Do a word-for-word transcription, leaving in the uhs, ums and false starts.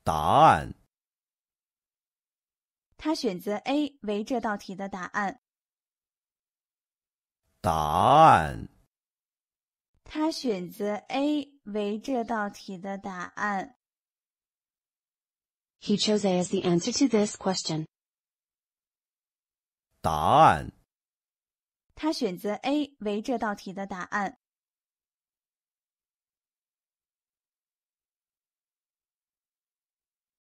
答案。 他选择 A 为这道题的答案。 答案。 他选择 A 为这道题的答案。 He chose A as the answer to this question. 答案。 他选择 A 为这道题的答案。